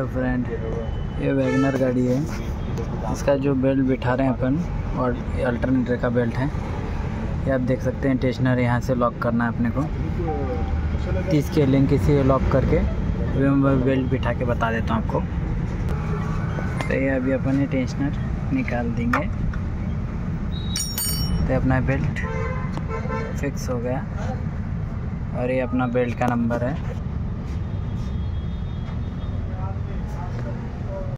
Friend, ये Wagner गाड़ी है। इसका जो बेल्ट बिठा रहे हैं अपन और अल्टरनेटर का बेल्ट है, ये आप देख सकते हैं। टेंशनर यहाँ से लॉक करना है अपने को। 30 के लिंक इसे लॉक करके मैं बेल्ट बिठा के बता देता हूँ आपको। तो ये अभी अपन ये टेंशनर निकाल देंगे तो अपना बेल्ट फिक्स हो गया। और ये अपना बेल्ट का नंबर है